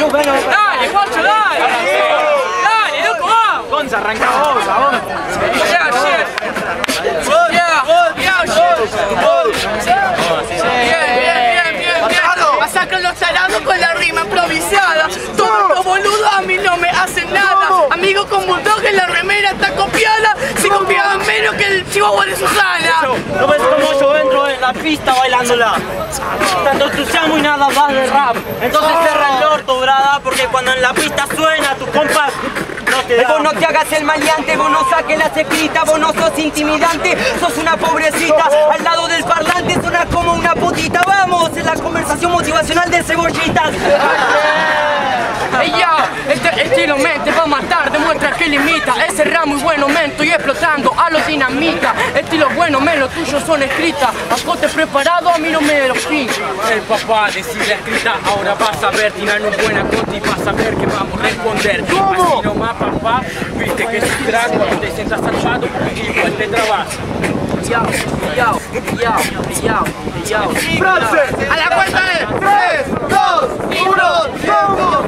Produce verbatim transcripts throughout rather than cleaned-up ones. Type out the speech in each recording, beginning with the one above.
Dale, guacho, dale. Dale, loco, vamos. Gonza, arranca vos, vamos. Ya, ya. Ya, ya. Bien, bien, bien, bien, bien. Masacran los tarados con la rima improvisada. Todos los boludos a mí no me hacen nada. Amigo con bulldog en la remera está copiada. Si copiaban menos que el chihuahua de Susana. ¿No ves cómo yo entro en la pista bailándola? Tanto entusiasmo y nada más de rap. Entonces cierra el orto, brada, porque cuando en la pista suena tus compas no te da. Vos no te hagas el maleante, vos no saques las escritas, vos no sos intimidante, sos una pobrecita. Al lado del parlante sonas como una putita. Vamos, en la conversación motivacional de cebollitas. Ey, ya, este estilo mente va a matar, demuestra que limita. Ese ramo muy bueno, men, estoy explotando a los dinamita. Estilo bueno, men, los tuyos son escritas. Acote preparado, a mí no me lo pincha. El papá decide escrita, ahora vas a ver, tirar un buen acote y vas a ver que vamos a responder. ¿Cómo? Así nomás, papá, viste que es un trago, cuando te sientas salvado, igual te trabas. Yao, yao, yao, yao, yao. ¡Frase! A la cuenta de tres, dos, uno, tiempo.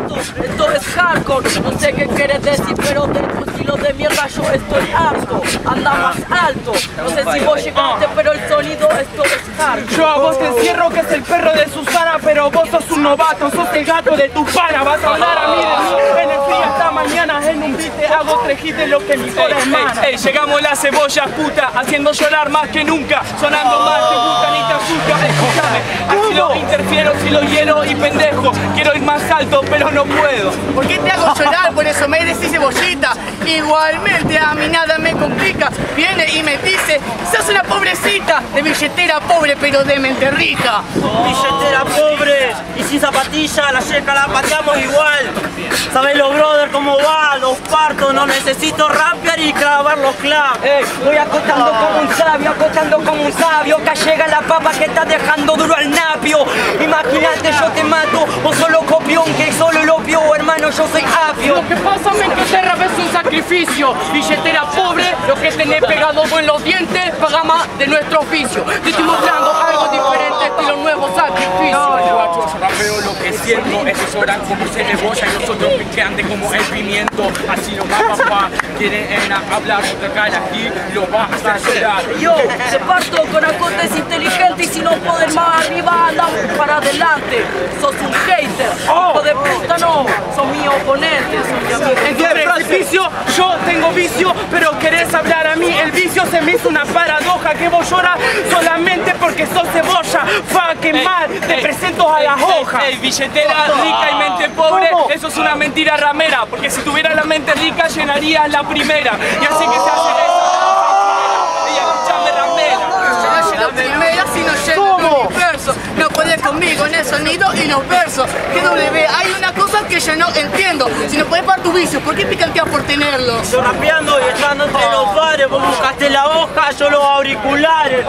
esto es hardcore, no sé qué quieres decir, pero de tu estilo de mierda yo estoy harto. Anda más alto, no sé si vos llegaste, pero el sonido esto es hardcore. Yo a vos te encierro que es el perro de Susana, pero vos sos un novato, sos el gato de tu pana. Vas a hablar a mí de mí en el frío esta mañana. En un beat te hago tres hits de lo que mi cola hermana. Ey, llegamos la cebolla puta, haciendo llorar más que nunca, sonando más, te gusta ni te asusta. Escúchame, así lo interfiero, si lo hielo y pendejo. Quiero ir más alto, pero no puedo. ¿Por qué te hago llorar? Por eso me decís cebollita. Igualmente a mí nada me complica. Viene y me dice, sos una pobrecita, de billetera pobre pero de mente rica. Billetera pobre y sin zapatilla, la yeca la pateamos igual. ¿Sabes los brother cómo va? Los parto, no necesito rapear y clavar los clavos. Ey, voy acotando como un sabio, acotando como un sabio. Acá llega la papa que está dejando duro al napio. Imagínate, yo te mato, vos solo copión, que solo lo opio, hermano, yo soy apio. Lo que pasa, men, que este rap es un sacrificio. Billetera pobre, lo que tenés pegado en los dientes, paga más de nuestro oficio. Te estoy mostrando algo diferente, estilo nuevo sacrificio. Guacho, yo rapeo lo que siento, esos oran como cebolla y nosotros picantes como el pimiento. Así nomás, papá, quieren hablar otra cara y lo vas a hacer llorar. Yo te parto con acotes inteligentes y si no podés más arriba, andamos para adelante. Sos un hater, hijo de puta no, son mis oponentes. En el precipicio yo tengo vicio, pero querés hablar a mí. El vicio se me hizo una paradoja, que vos lloras solamente porque sos cebolla. Fa, que mal, te presento a las hojas. Ey, billetera rica y mente pobre, eso es una mentira ramera, porque si tuviera la mente rica llenarías la primera. Y así que se hace eso. Y escuchame ramera. La primera si no lleno el universo. No podés conmigo en el sonido y los versos. Que W, hay una cosa que yo no entiendo. Si no podés para tu vicio, ¿por qué picanteas por tenerlos? Yo rapeando y echando entre los bares, vos buscaste la hoja, yo los auriculares.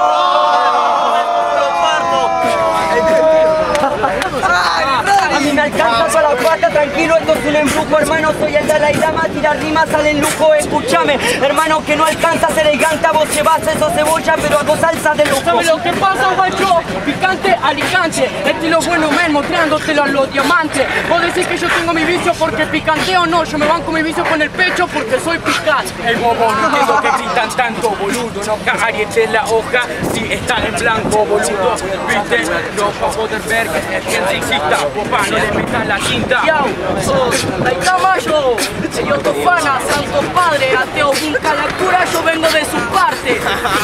A mí me alcanza para la pata, tranquilo, esto es un embrujo, hermano, soy el Dalai Lama, tirar rimas sale en lujo, escúchame, hermano, que no alcanza a ser elegante, a vos llevas eso cebolla, pero hago salsa de lujo. ¿Sabes lo que pasa, guacho? Picante, Alicante, estilo bueno, men, mostrándotelo a los diamantes. Vos decís que yo tengo mi vicio porque picanteo, no, yo me banco mi vicio con el pecho porque soy picante. El bobo, no entiendo que gritan tanto, boludo. No cagarietes la hoja si están en blanco, boludo. Viste, no pa' poder ver que es que exista, papá, no le metas la cinta. Yao, sos Taikamayo, yo tu fana, santo padre, ateo busca la cura, yo vengo de su parte.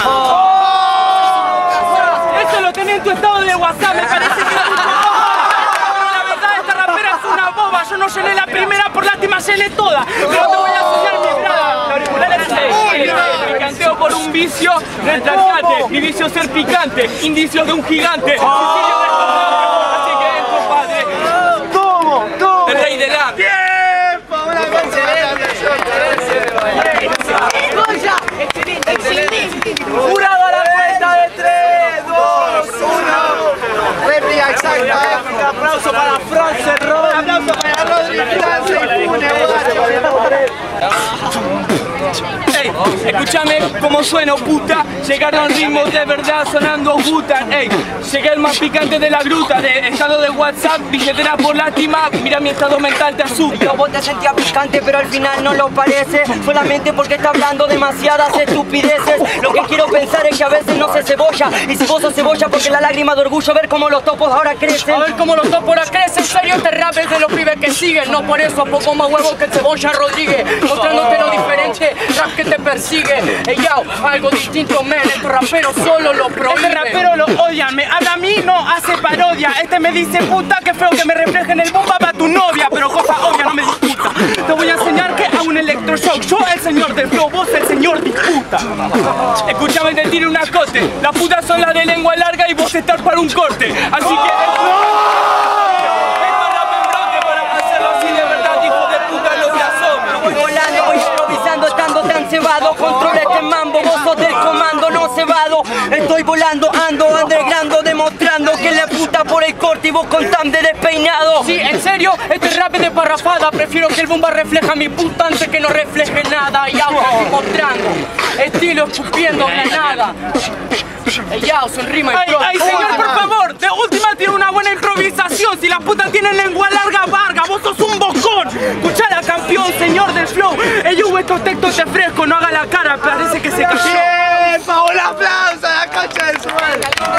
Eso lo tenés en tu estado de WhatsApp, me parece que es mucho. Pero la verdad, esta rapera es una boba. Yo no llené la primera, por lástima llené toda. Pero te voy a enseñar mi brada. La auricular es Ey, picanteo por un vicio, no es rescate. Mi vicio es ser picante, indicio de un gigante. Así que es compadre. ¿Cómo? ¿Cómo? El rey del rap. ¡Tiempo! ¡Una Excelente, excelente. Jurado a la cuenta de tres, dos, uno. Réplica exacta. Un aplauso para France Rodri. Un aplauso para Rodri France y Pune. Ey, escucha. escúchame cómo sueno, puta. Llegaron ritmos de verdad sonando Butan. Ey, llegué el más picante de la gruta. De estado de WhatsApp, billetera por lástima. Mira mi estado mental, te asusta. Vos te sentías picante, pero al final no lo parece. Solamente porque está hablando demasiadas estupideces. Lo que quiero pensar es que a veces no se cebolla. Y si vos sos cebolla, porque la lágrima de orgullo ver cómo los topos ahora crecen. A ver cómo los topos ahora crecen. En serio, este rap es de los pibes que siguen. No por eso, poco más huevo que Cebolla Rodríguez. Mostrándote lo diferente, rap que te persigue. Ey, yo, algo distinto, men. Estos raperos solo lo prohíben. Este rapero lo odian, me habla a mí, no hace parodia. Este me dice, puta, que feo que me refleje en el bomba para tu novia. Pero cosa obvia, no me disputa. Te voy a enseñar que hago un electroshock. Yo el señor del flow, vos el señor disputa. Escúchame, te tiro un acote. Las putas son las de lengua larga y vos estás para un corte. Así que... Estando tan cebado, controla este mambo, vos sos del comando, no cebado. Estoy volando, ando, underground, demostrando que la puta por el corte y vos con tan de despeinado. Sí, en serio, este rap es de parrafada. Prefiero que el bomba refleja mi puta antes que no refleje nada. Y ahora estoy mostrando, estilo escupiendo granada. Ya, son rima y Ay, pro. ay, señor, por favor, de última tiene una buena improvisación. Si la puta tiene lengua larga, varga, vos sos un bocón. Escuchala, campeón, señor del flow. Ey, hubo estos textos de fresco, no haga la cara, parece que se cayó. ¡Bien! ¡Paola, aplauso! ¡La concha de su madre!